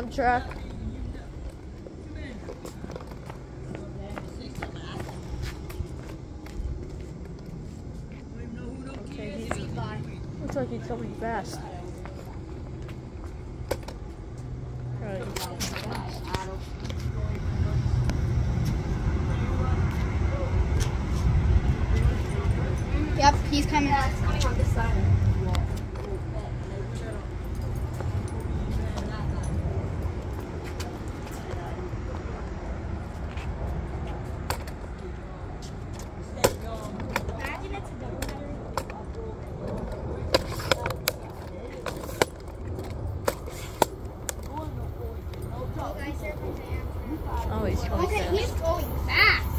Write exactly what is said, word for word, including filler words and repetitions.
Amtrak. Okay, he, looks like he's coming fast. Right. Yep, he's coming. Yeah, he's coming on this side. Oh, he's going Okay, fast. he's going fast.